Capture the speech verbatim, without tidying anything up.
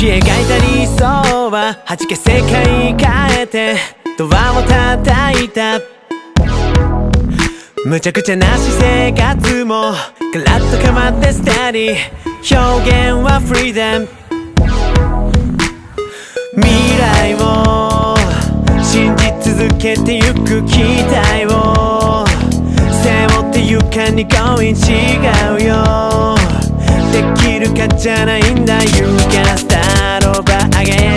描いた理想は弾け世界変えてドアを叩いた。むちゃくちゃな私生活もガラッと変わってステディ、表現はフリーダム。未来を信じ続けてゆく期待を背負って床に going 違うよ。できるかじゃないんだ You can start over again